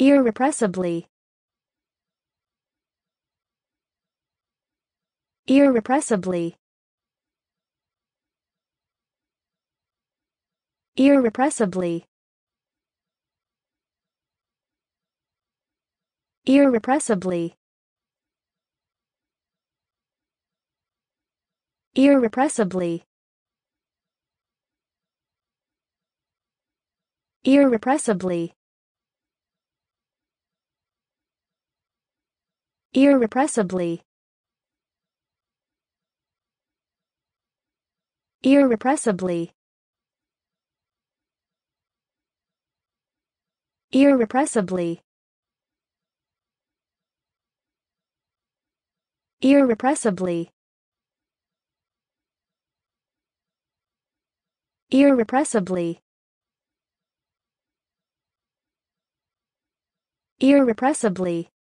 Irrepressibly. Irrepressibly. Irrepressibly. Irrepressibly. Irrepressibly. Irrepressibly. Irrepressibly. Irrepressibly. Irrepressibly. Irrepressibly. Irrepressibly. Irrepressibly.